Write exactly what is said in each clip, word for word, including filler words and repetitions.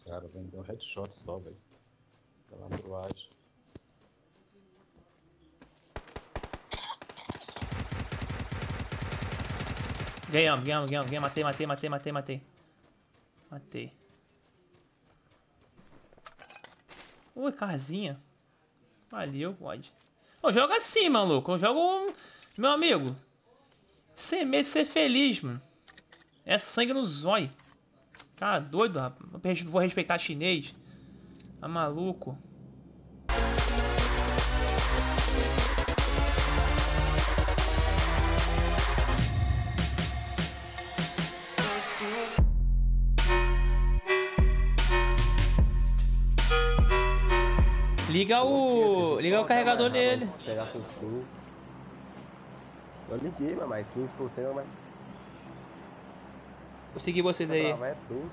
cara, vendeu um headshot só, velho. Pela ambruagem. Ganhamos, ganhamos, ganhamos, ganhamos. Matei, matei, matei, matei, matei. Matei. Ui, carzinha. Valeu, pode. Eu jogo assim, maluco. Eu jogo. Meu amigo. Sem medo de ser feliz, mano. É sangue no zóio. Tá doido, rapaz. Vou respeitar chinês. Tá maluco. Liga o. Liga o carregador nele. Pegar seus quinze. Eu liguei, mas quinze por cento, mas. Vou seguir vocês aí. É tudo.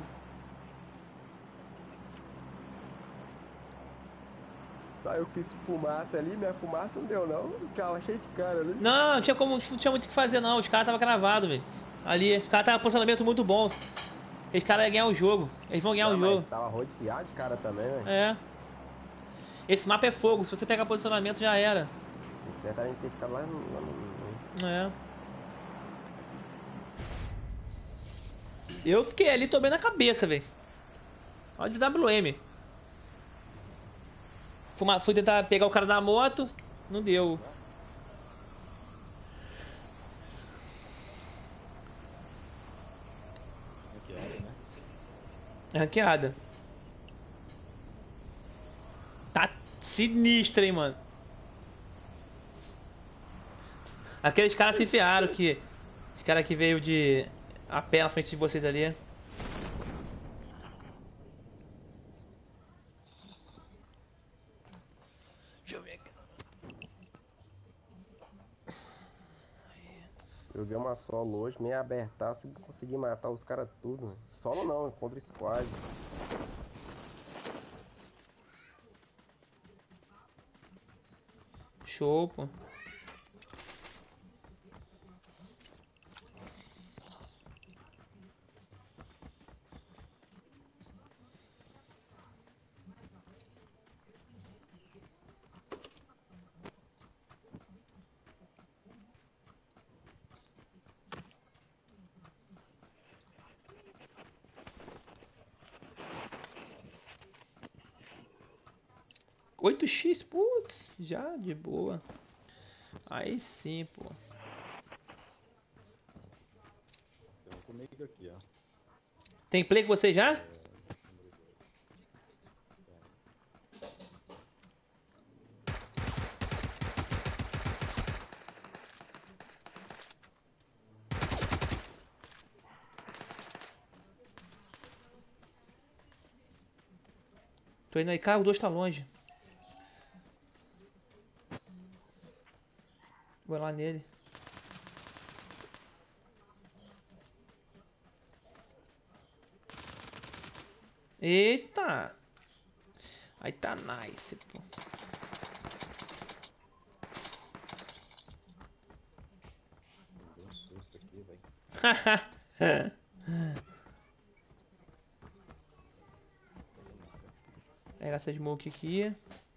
Só eu fiz fumaça ali, minha fumaça não deu não. Tava cheio de cara ali. Não, não tinha como, não tinha muito o que fazer não. Os caras estavam cravados, velho. Ali, os caras estavam em posicionamento muito bom. Os caras iam ganhar o jogo. Eles vão ganhar não, o jogo. Tava rodeado de cara também, velho. É. Esse mapa é fogo, se você pegar posicionamento já era. O certo é a gente tem que ficar lá no. Lá no... É. Eu fiquei ali, tô bem na cabeça, velho. Olha de W M. Fui, fui tentar pegar o cara da moto, não deu. Hackeada, né? É hackeada. Tá sinistra, hein, mano. Aqueles caras se enfiaram que... Os caras que veio de... A pé na frente de vocês ali. Deixa eu ver aqui. Joguei uma solo hoje, meio abertaço, consegui matar os caras tudo. Né? Solo não, contra squad. Show, pô. oito x, putz, já de boa. Aí sim, pô. Tem um comigo aqui, ó. Tem play com você já? É... Tô indo aí, cara, o dois tá longe. Vou lá nele. Eita! Aí tá nice, pô. Deu um susto aqui, velho. Pega essa smoke aqui.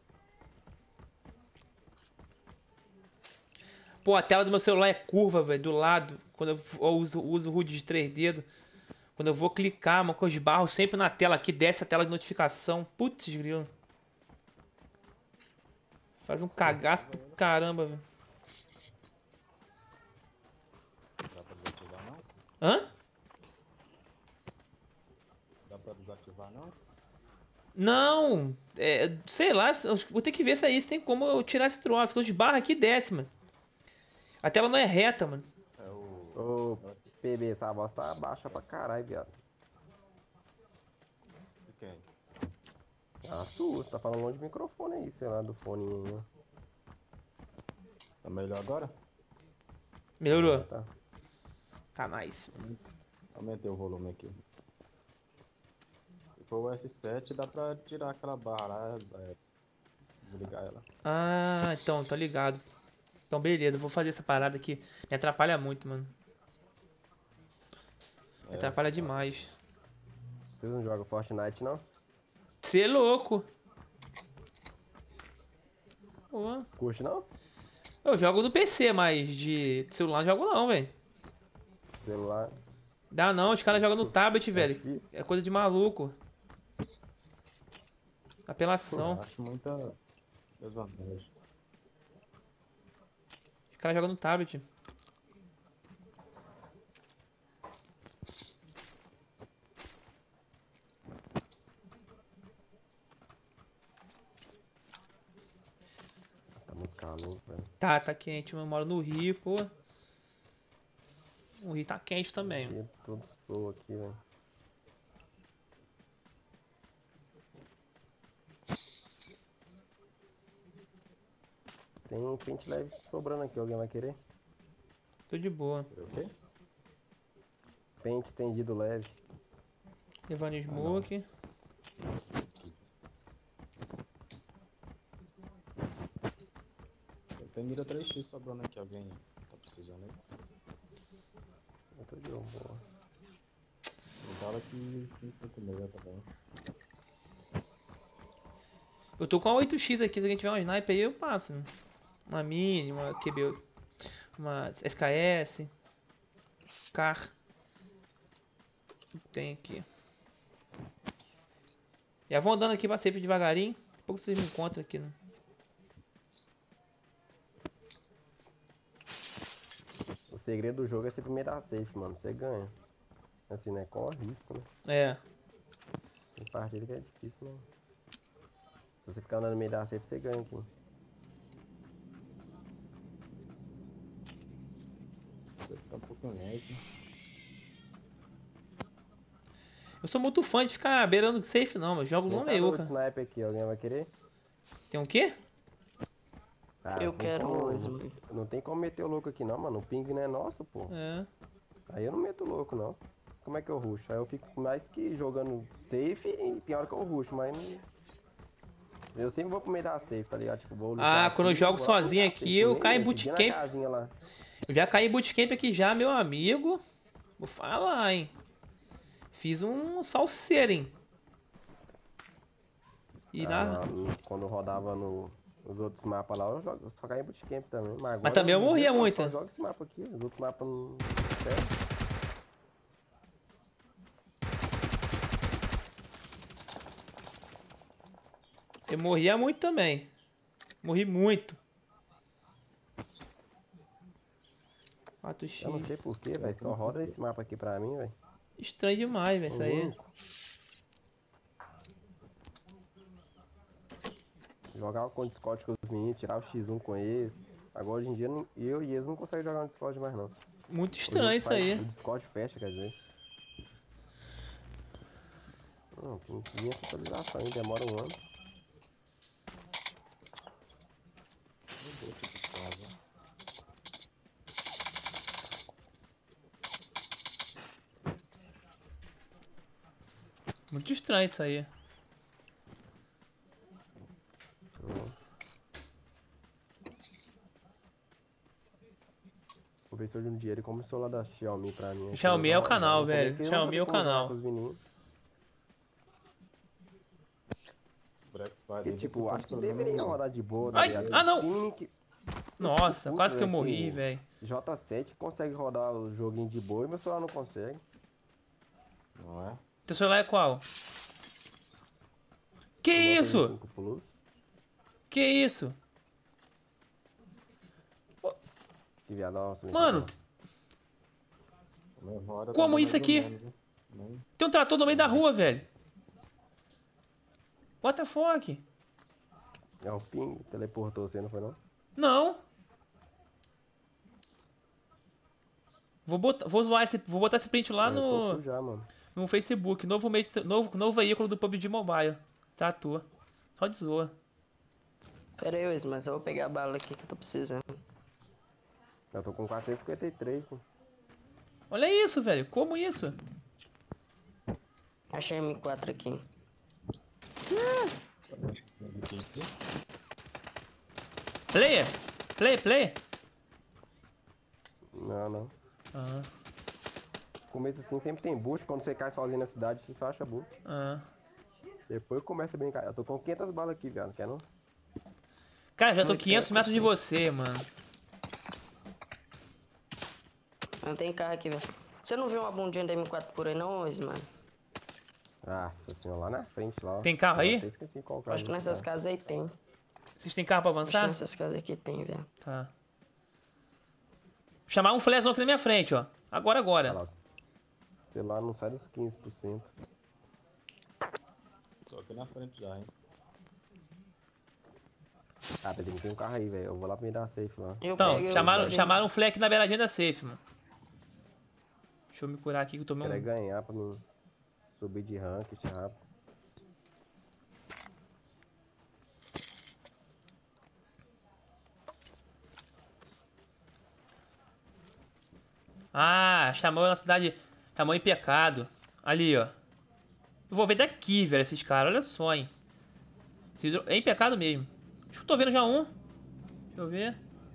Pô, a tela do meu celular é curva, velho, do lado. Quando eu uso, uso o H U D de três dedos. Quando eu vou clicar, uma coisa de barro sempre na tela aqui, desce a tela de notificação. Putz, grilo. Faz um cagaço do caramba, velho. Dá pra desativar não? Hã? Dá pra desativar não? Não, é, sei lá, vou ter que ver se é isso. Tem como eu tirar esse troço. Coisa de barra aqui desce, mano. A tela não é reta, mano. É o... Ô, P B, essa voz tá baixa pra caralho, viado. De quem? Ah, sua, você tá falando longe do microfone aí, sei lá, do fone. Né? Tá melhor agora? Melhorou? Tá. Tá nice. Aumentei o volume aqui. Se for o S sete, dá pra tirar aquela barra lá, é, desligar ela. Ah, então, tô ligado. Então, beleza, eu vou fazer essa parada aqui. Me atrapalha muito, mano. Me É, atrapalha demais. Vocês não jogam Fortnite, não? Cê é louco. Pô. Curte não? Eu jogo no P C, mas de celular não jogo não, velho. Celular. Dá não, os caras jogam no tablet, velho. difícil. É coisa de maluco. Eu Apelação. acho muita desvantagem. Os caras jogam no tablet. Tá muito calor, velho. Tá, tá quente, mano. Eu moro no Rio, pô. O Rio tá quente também. Aqui, todo estou aqui, velho. Tem pente leve sobrando aqui, alguém vai querer? Tô de boa. O quê? Pente estendido leve. Levando smoke. Eu tenho mira três x sobrando aqui, alguém tá precisando aí? Eu tô de boa. Me fala que fica comigo também. Eu tô com a oito x aqui, se alguém tiver um sniper aí eu passo. Mano. Uma mini, uma Q B, uma S K S, Car. Tem aqui. Já vou andando aqui pra safe devagarinho. Daqui a pouco vocês me encontram aqui, né? O segredo do jogo é sempre me dar safe, mano. Você ganha. Assim, né? Com risco, né? É. Tem partida que é difícil, né? Se você ficar andando no meio da safe, você ganha aqui. Você tá um pouquinho leve. Eu sou muito fã de ficar beirando safe não, mas jogo Quem no tá no meiuca. sniper aqui, alguém vai querer? Tem um quê? Ah, Eu não quero como- o Smoke. Não tem como meter o louco aqui não, mano. O ping não é nosso, pô. É. Aí eu não meto o louco, não. Como é que eu ruxo? Aí eu fico mais que jogando safe e pior que eu ruxo, mas não... Eu sempre vou pro meio da safe, tá ligado? Tipo, vou lutar Ah, quando eu aqui, jogo vou lá pro sozinho meio da aqui, safe, eu nem caio em entro, dia na bootcamp. casinha lá. Eu já caí em bootcamp aqui já, meu amigo. Vou falar, hein. Fiz um salseiro, hein. E Ah, na... no- quando eu rodava no, nos outros mapas lá, eu, jogo, eu só caí em bootcamp também. Mas, agora também eu hoje em morria dia, muito. Só jogo esse mapa aqui, os outros mapas não... É. Eu morria muito também. Morri muito. quatro x. Eu não sei porquê, velho. Só roda esse mapa aqui pra mim, velho. Estranho demais, velho, isso aí. Uhum. Jogava com o Discord com os meninos, tirava o xis um com eles. Agora hoje em dia não- eu e eles não conseguem jogar no Discord mais não. Muito O estranho jogo isso faz- aí. O Discord fecha, quer dizer. Não, tem que vir essa atualização aí, demora um ano. Meu Deus, que casa. Muito estranho isso aí. Uhum. Vou ver se hoje um dia ele começou lá da Xiaomi pra mim. Xiaomi é o canal, Eu vou velho. ver que eu não Xiaomi é o vou ter como jogar canal. com os meninos. Black Porque, Friday. tipo, você acho que tá pelo deveria menos- rodar de boa, tá Ai, ligado? ah, não! Time que- Nossa, Puta, quase que eu velho, morri, que- velho. J sete consegue rodar o joguinho de boa e meu celular não consegue. Não é? Teu celular é qual? Que Eu botei isso? cinco Plus. Que isso? Que viado, nossa, me Mano, fudeu. A mesma hora Como tá isso mais ou aqui? menos, né? Nem- tem um trator no meio da rua, velho. What the fuck? É o ping, teleportou você, não foi não? Não. Vou botar, vou zoar esse, vou botar esse print lá Eu tô no, full já, mano. no Facebook. Novo, meio, novo, novo veículo do P U B G Mobile. Trator. Só de zoa. Pera aí, Wes, mas eu vou pegar a bala aqui que eu tô precisando. Eu tô com quatrocentos e cinquenta e três, hein? Olha isso, velho. Como isso? Achei M quatro aqui. Player? Play, play? Não, não. Ah, Começo assim sempre tem boost, quando você cai sozinho na cidade, você só acha boost. ah. Depois começa bem, cara. Eu tô com quinhentas balas aqui, velho. Não quer não? Cara, já tô Ai, quinhentos metros de você, mano. Não tem carro aqui, velho. Você não viu uma bundinha da M quatro por aí não, mano? Nossa senhora, lá na frente, lá. ó. Tem carro aí? Eu até esqueci qual carro. Acho que nessas casas aí tem. Vocês têm carro pra Acho que avançar? nessas casas aqui tem, velho. Tá. Vou chamar um flezão aqui na minha frente, ó. Agora, Olha agora. lá. Sei lá, não sai dos quinze por cento. Tô aqui na frente já, hein? Ah, tem que ter um carro aí, velho. Eu vou lá pra me dar safe lá. Eu Então, pego, eu- chamaram, eu- chamaram um fleck na beiradinha da safe, mano. Deixa eu me curar aqui que eu tomei Quero é um... ganhar pra mim subir de rank rápido. Ah, chamou na cidade... Chamou em pecado. Ali, ó. Eu vou ver daqui, velho, esses caras. Olha só, hein. Esses- É em pecado mesmo. Acho que eu tô vendo já um. Deixa eu ver.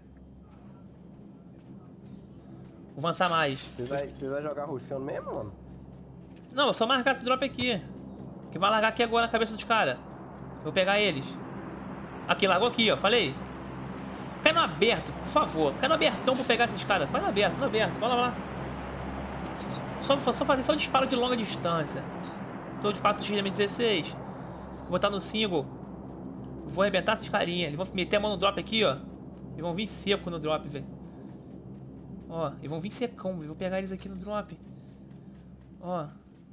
Vou avançar mais. Vocês vai, vocês vai jogar rushando mesmo, mano? Não, é só marcar esse drop aqui. Que vai largar aqui agora na cabeça dos caras. Vou pegar eles. Aqui, largou aqui, ó. Falei. Cai no aberto, por favor. Cai no abertão pra pegar esses caras. Vai no aberto, no aberto. Vai lá, vai lá. Só, só fazer só um disparo de longa distância. Tô de quatro x M dezesseis. Vou botar no single. Vou arrebentar esses carinhas. Eles vão meter a mão no drop aqui, ó. Eles vão vir seco no drop, velho. Ó, eles vão vir secão, velho. Vou pegar eles aqui no drop. Ó.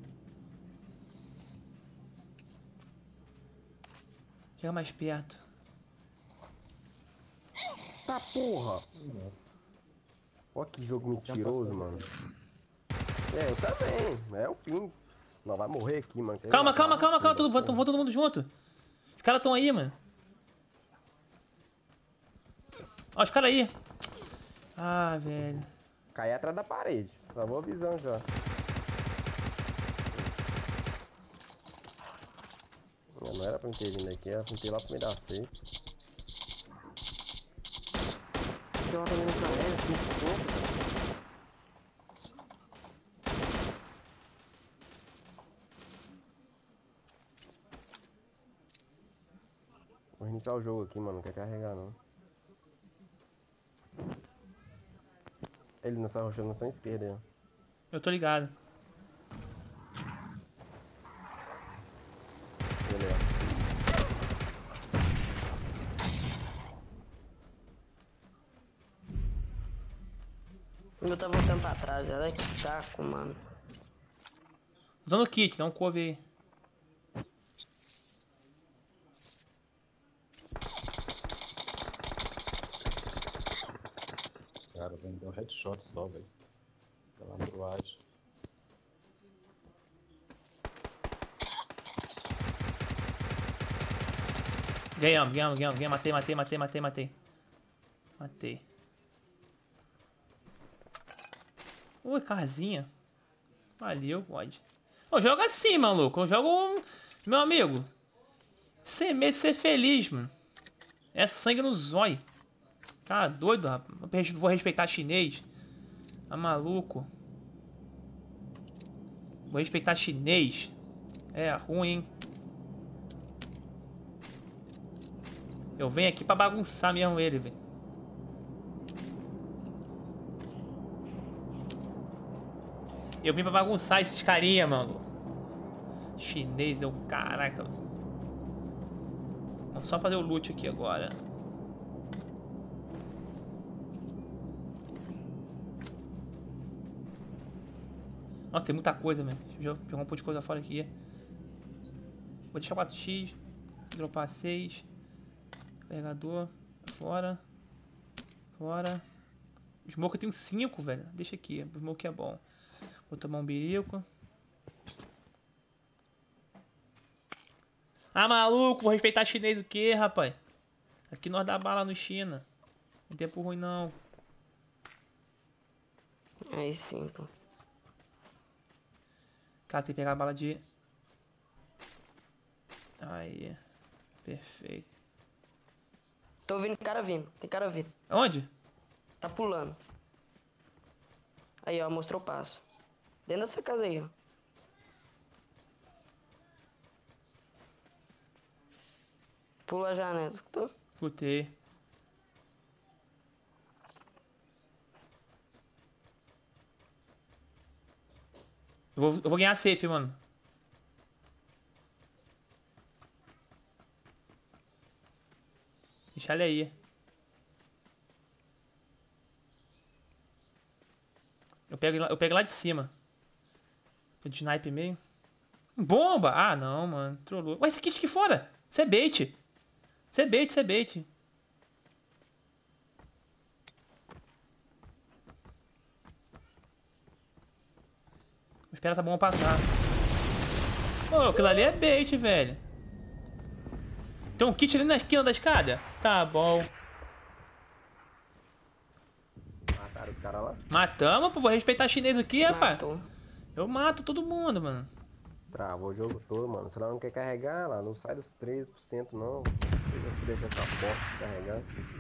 Chega mais perto. Tá porra! Olha que jogo mentiroso, mano. É, eu também. É o fim. Não, vai morrer aqui, mano. Calma, calma, calma, calma. Todo, vão, vão todo mundo junto. Os caras estão aí, mano. Ó, os caras aí. Ah, velho. Cai atrás da parede. Só vou avisando já. Não, não era pra eu ter vindo aqui, era pra eu ter lá pra me dar safe. Que hora mesmo que é? cinco pontos, velho. Vou reiniciar o jogo aqui, mano. Não quer carregar, não. Ele nessa roxa na sua esquerda aí, ó. Eu tô ligado. Beleza. O meu tá voltando pra trás, olha que saco, mano. Usando o kit, dá um couve aí. Cara, vendeu um headshot só, velho. Pela ambulagem. Ganhamos, ganhamos, ganhamos, ganhamos. Matei, matei, matei, matei, matei. Matei. Ui, casinha. Valeu, pode. Eu jogo assim, maluco. Eu jogo. Meu amigo. Sem medo de ser feliz, mano. É sangue no zóio. Tá doido, rapaz. Vou respeitar chinês. Tá maluco. Vou respeitar chinês. É ruim, hein? Eu venho aqui pra bagunçar mesmo ele, velho. Eu vim pra bagunçar esses carinha, mano. Chinês é o caraca. Vamos só fazer o loot aqui agora. Ó, tem muita coisa, velho. Deixa eu jogar um pouco de coisa fora aqui. Vou deixar quatro x. Dropar seis. Carregador. Fora. Fora. Smoke eu tenho cinco, velho. Deixa aqui. O smoke é bom. Vou tomar um birico. Ah, maluco. Vou respeitar chinês o quê, rapaz? Aqui nós dá bala no China. Não tem tempo ruim, não. Aí sim, pô. Cara, tem que pegar a bala de... Aí. Perfeito. Tô ouvindo cara vindo, tem cara vindo. Onde? Tá pulando. Aí, ó, mostrou o passo. Dentro dessa casa aí, ó. Pula a janela, escutou? Escutei. Eu vou, eu vou ganhar safe, mano. Deixa ele aí. Eu pego, lá- eu pego lá de cima. O de snipe meio. Bomba! Ah, não, mano. Trollou. Ué, esse kit aqui fora! Isso é bait. Isso é bait, isso é bait. Vou esperar essa bomba passar. Pô, aquilo ali é bait, velho. Tem um kit ali na esquina da escada? Tá bom. Mataram os caras lá. Matamos, pô. Vou respeitar chinês aqui, rapaz. Matou. Eu mato todo mundo, mano. Travou o jogo todo, mano. Se ela não quer carregar, lá não sai dos treze por cento não. Vocês vão deixar essa porta carregar.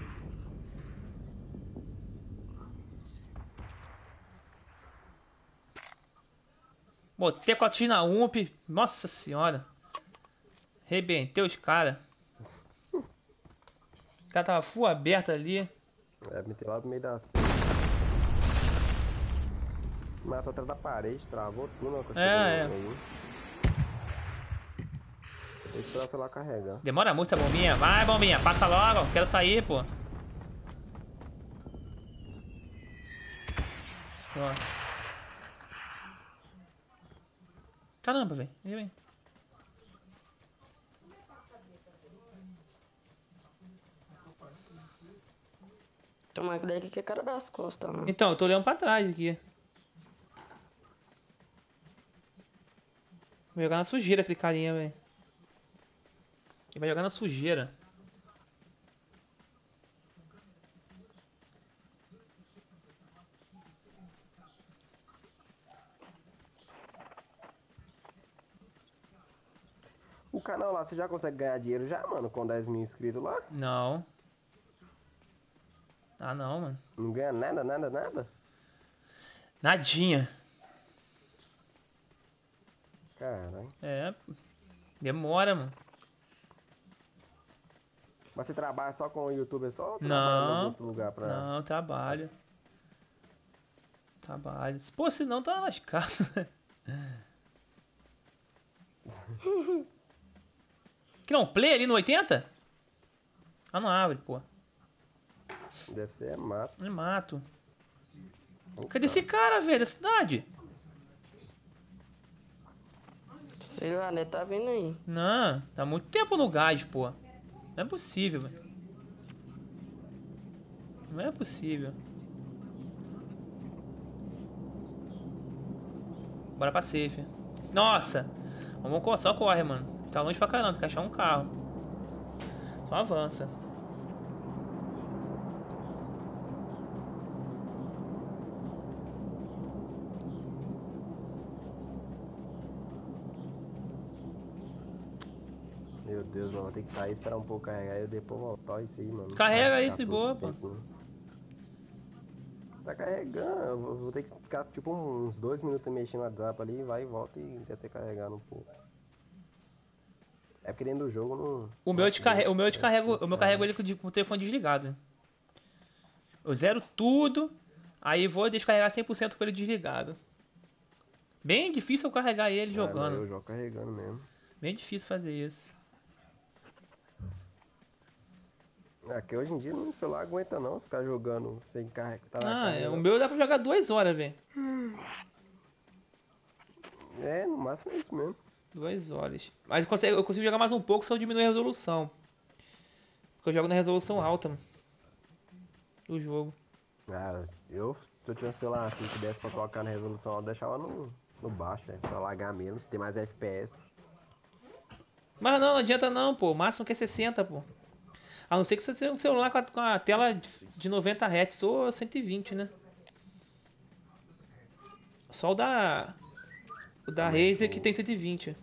Botei quatro x na U M P. Nossa senhora. Rebentei os caras. O cara tava full aberto ali. É, meter lá no meio da cena. Matou atrás da parede, travou tudo, né? É, é. Vou esperar o lá carregar. Demora muito a bombinha. Vai, bombinha. Passa logo. Quero sair, pô. Ó. Caramba, velho. Vem, vem. Toma que daqui que é cara das costas, mano. Então, eu tô olhando pra trás aqui. Vou jogar na sujeira aquele carinha, velho. Ele vai jogar na sujeira. O canal lá, você já consegue ganhar dinheiro já, mano, com dez mil inscritos lá? Não. Ah, não, mano. Não ganha nada, nada, nada? Nadinha. Caralho. É. Demora, mano. Mas você trabalha só com o youtuber só ou Não. trabalha em outro lugar pra... Não, trabalho. Trabalho. Pô, se não, tá lascado. Que não, play ali no oitenta? Ah, não abre, pô. Deve ser é mato. É mato. Cadê esse cara, velho, da cidade? Sei lá, né? Tá vindo aí. Não, tá muito tempo no gás, pô. Não é possível, velho. Não é possível. Bora pra safe. Nossa! Vamos co- só corre, mano. Tá longe pra caramba, tem que achar um carro. Só avança. Meu Deus, mano, vou ter que sair, esperar um pouco carregar e depois voltar isso aí, mano. Carrega aí, Ficar de tudo boa, pô. sempre, né? Tá carregando, eu vou, vou ter que ficar tipo uns dois minutos mexendo no WhatsApp ali, vai e volta e até carregar um pouco. É porque dentro do jogo não. O meu eu descarrego, o meu eu descarrego, É, o meu carrego ele com o com o telefone desligado. Eu zero tudo, aí vou descarregar cem por cento com ele desligado. Bem difícil eu carregar ele Ah, não, jogando. eu jogo carregando mesmo. Bem difícil fazer isso. É que hoje em dia no celular aguenta não ficar jogando sem carregar. Tá lá Ah, é, carregando. o meu dá pra jogar duas horas, velho. É, no máximo é isso mesmo. Duas horas. Mas eu consigo, eu consigo jogar mais um pouco se eu diminuir a resolução. Porque eu jogo na resolução alta, mano, do jogo. Ah, eu, se eu tivesse um celular assim que desse pra colocar na resolução alta, eu deixava no, no baixo, velho. Pra largar menos, ter mais F P S. Mas não, não adianta não, pô. O máximo que é sessenta, pô. A não ser que você tenha um celular com a, com a tela de noventa hertz ou cento e vinte, né? Só o da... O da Razer que tem cento e vinte.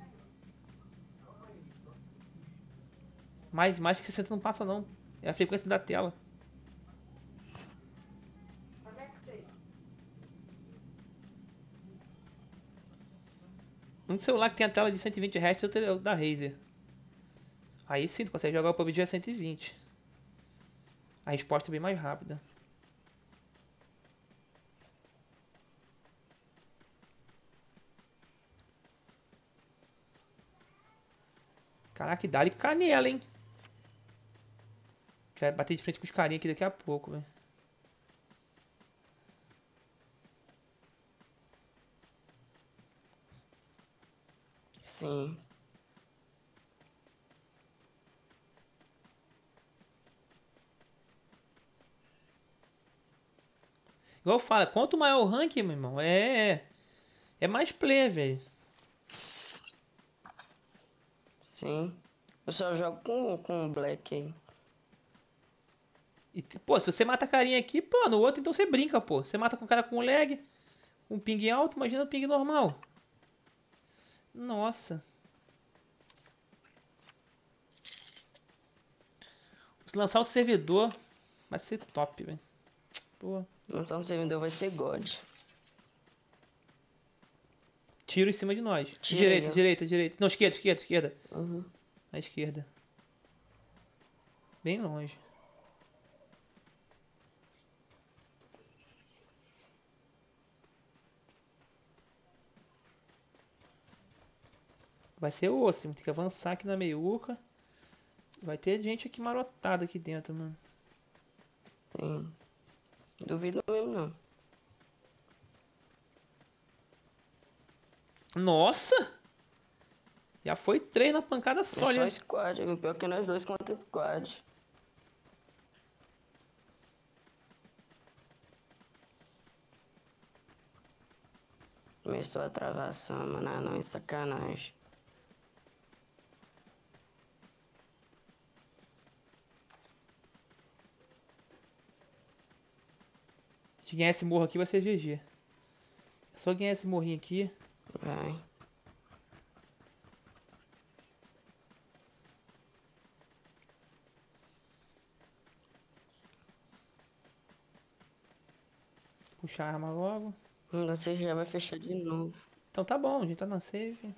Mais, mais que sessenta não passa não. É a frequência da tela. Um celular que tem a tela de cento e vinte hertz é o da Razer. Aí sim, tu consegue jogar o P U B G a cento e vinte. A resposta é bem mais rápida. Caraca, dá-lhe canela, hein? Vai bater de frente com os carinha aqui daqui a pouco, velho. Sim. Igual eu falo, quanto maior o ranking, meu irmão, é. É mais play, velho. Sim. Eu só jogo com, com o Black aí. E, pô, se você mata carinha aqui, pô, no outro então você brinca, pô. Você mata com um cara com lag, um ping alto, imagina o ping normal. Nossa. Se lançar o servidor, vai ser top, velho. Pô. Então o servidor vai ser God. Tiro em cima de nós. Tira direita, aí, ó. direita, direita. Não, esquerda, esquerda, esquerda. Uhum. À esquerda. Bem longe. Vai ser osso, tem que avançar aqui na meiuca. Vai ter gente aqui marotada aqui dentro, mano. Sim. Duvido mesmo não. Nossa! Já foi três na pancada É só, só ali. squad, o pior que nós dois contra squad. Começou a travação, mano. Ah, não, é sacanagem. Se ganhar esse morro aqui vai ser G G. É só ganhar esse morrinho aqui. Vai. Puxar a arma logo. Você já vai fechar de novo. Então tá bom, a gente tá na save.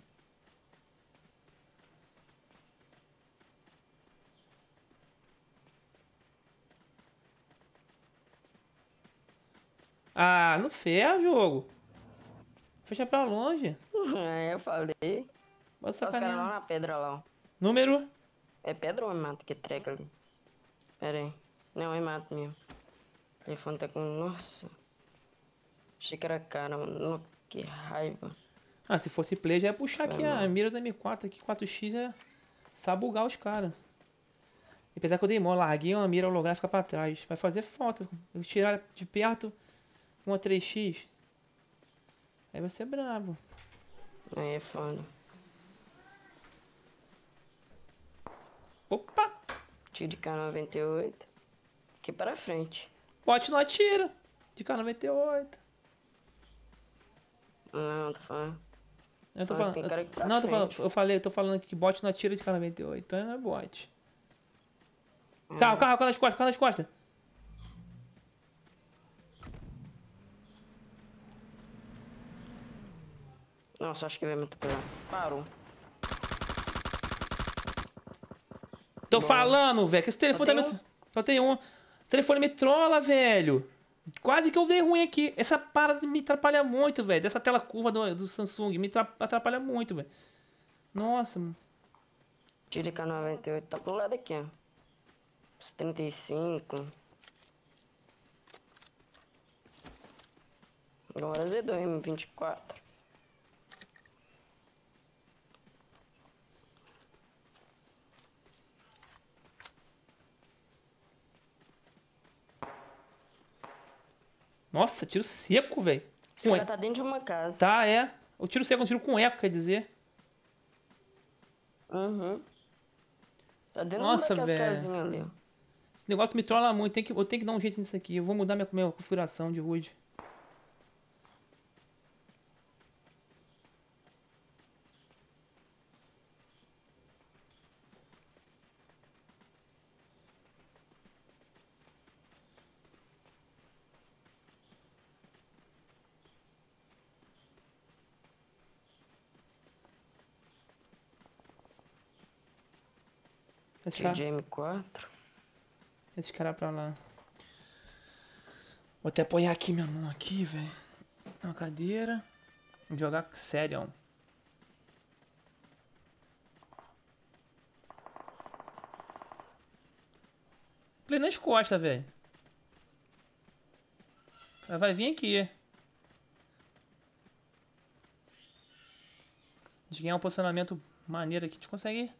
Ah, não fecha jogo. Fecha pra longe. É, eu falei. Bota Tá os caras lá sacanear. na pedra lá, ó. Número. É pedra ou é mato que treca ali? Pera aí. Não, é mato mesmo. O telefone tá com... Nossa. Achei que era cara, mano. No- Que raiva. Ah, se fosse play já ia puxar Foi aqui a mal. mira da M quatro aqui, quatro x é sabugar os caras. Apesar que eu dei mó, larguei uma mira holográfica pra trás. Vai fazer falta. Eu tirar de perto uma três x. Aí vai ser brabo. Aí é foda. Opa! Tiro de K noventa e oito. Aqui para frente. Bot não atira. De K noventa e oito. Não, tô falando. Eu tô Fala falando. que tem cara aqui pra Não, eu tô falando, frente. eu falei, eu tô falando aqui que bot não atira de K noventa e oito. Então não é bot. Hum. Carro, carro, carro nas costas, carro nas costas. Nossa, acho que vai me atropelar. Parou. Tô Boa. falando, velho, que esse telefone Só tá tem me... Só tem um. Esse telefone me trola, velho. Quase que eu dei ruim aqui. Essa parada me atrapalha muito, velho. Dessa tela curva do, do Samsung. Me tra- atrapalha muito, velho. Nossa, mano. Tiro de K noventa e oito. Tá pro lado aqui, ó. Os trinta e cinco. Agora Z dois M vinte e quatro. Nossa, tiro seco, velho. Esse Com cara e- tá dentro de uma casa. Tá, é. O tiro seco é um tiro com eco, quer dizer. Uhum. Tá dentro Nossa, daquelas velho. casinhas ali, ó. Esse negócio me trola muito. Tem que, eu tenho que dar um jeito nisso aqui. Eu vou mudar minha, minha configuração de H U D. Esse cara, T J M quatro. esse cara pra lá. Vou até apoiar aqui minha mão aqui, velho. Uma cadeira. Vou jogar sério, ó. Play nas costas, velho. O cara vai vir aqui. A gente ganhar um posicionamento maneiro aqui, a gente consegue.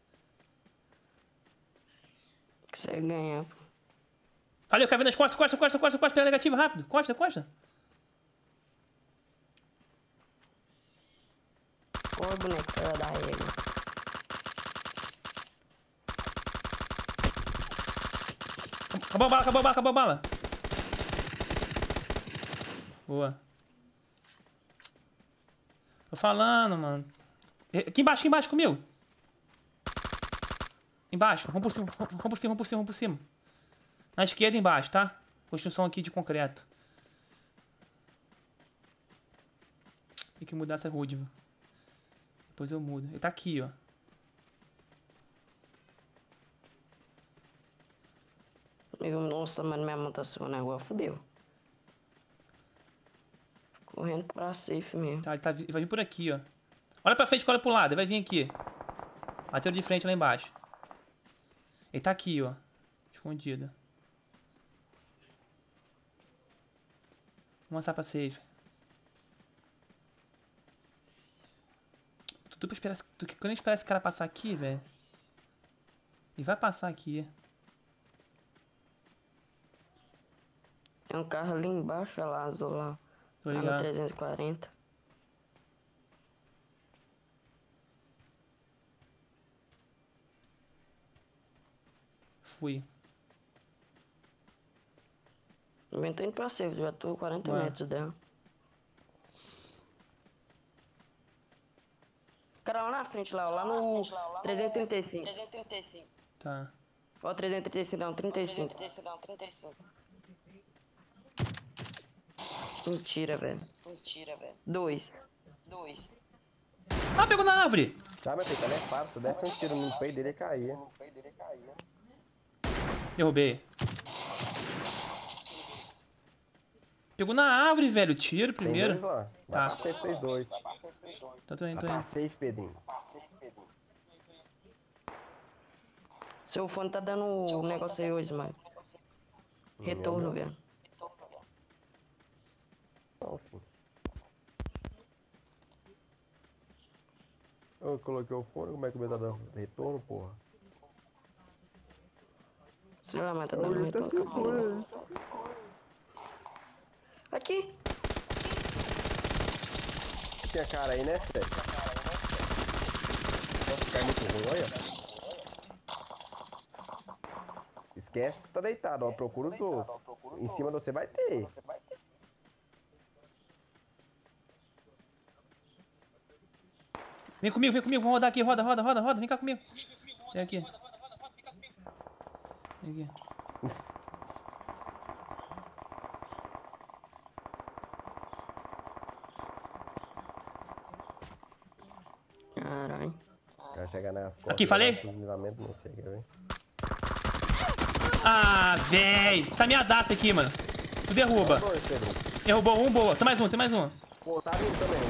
Consegue ganhar, pô. Ali, o cara vem nas costas, costa, costa, costa, costa, pela negativa, rápido. Costa, costa. Porra, boneco, filha da régua. Acabou a bala, acabou a bala, acabou a bala. Boa. Tô falando, mano. Aqui embaixo, aqui embaixo comigo. Embaixo, vamos por cima, vamos por cima, vamos por cima, vamos por cima. Na esquerda embaixo, tá? Construção aqui de concreto. Tem que mudar essa hood, viu? Depois eu mudo. Ele tá aqui, ó. Amigo, nossa, mano, minha mão tá suando na rua, fudeu. Correndo pra safe mesmo. Tá, ele, tá, ele vai vir por aqui, ó. Olha pra frente, olha pro lado, ele vai vir aqui. Bateu de frente lá embaixo. Ele tá aqui, ó. Escondido. Vamos lançar pra safe. Tudo pra esperar. Tu, quando a gente esperar esse cara passar aqui, velho. Ele vai passar aqui. Tem um carro ali embaixo, olha lá, azul lá. Tô Lá no ligado. trezentos e quarenta. Fui. Eu tô indo pra safe, já tô quarenta Ué. metros dela. Cara, lá na frente, lá, ó, lá no trezentos e trinta e cinco. Tá. Ó, trezentos e trinta e cinco, não, trinta e cinco. Mentira, velho. Mentira, velho. Dois. Dois. Ah, pegou na árvore! Tá, meu filho, tá nem fácil. Se desse um tiro no peito dele, ele caía. Derrubei. Pegou na árvore, velho. Tiro Tem primeiro. dois lá. Tá. Vai pra safe vocês dois. Tá, tô indo, tô Vai pra indo. safe, Pedrinho. Seu fone tá dando um negócio aí hoje, mano. Retorno, velho. Não, filho. Eu coloquei o fone, como é que o meu tá dando retorno, porra? Sei lá, mas tá dando retorno. Acabou. Aqui. Tinha cara aí, né, Fred? Nossa, cara, é muito ruim, olha. Esquece que você tá deitado, ó. Procura os outros. Em cima de você vai ter. Vem comigo, vem comigo. Vamos rodar aqui. Roda, roda, roda, roda. Vem cá comigo. Vem aqui. Vem aqui. Caralho. Vai chegar nas costas. Aqui, falei? Deslizamento não chega, velho. Ah, véi. Tá minha data aqui, mano. Tu derruba. Dois, Pedro. Derrubou um, boa. Tem mais um, tem mais um. Pô, tá vindo também.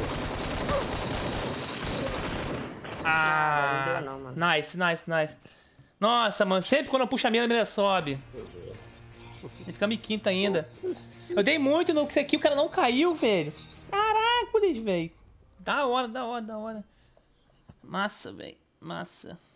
Ah, não deu não, mano. nice, nice, nice. Nossa, mano, sempre quando eu puxo a mira, a mira sobe. Ele fica me quinta ainda. Eu dei muito no que aqui, o cara não caiu, velho. Caracoles, velho. Da hora, da hora, da hora. Massa, velho. Massa.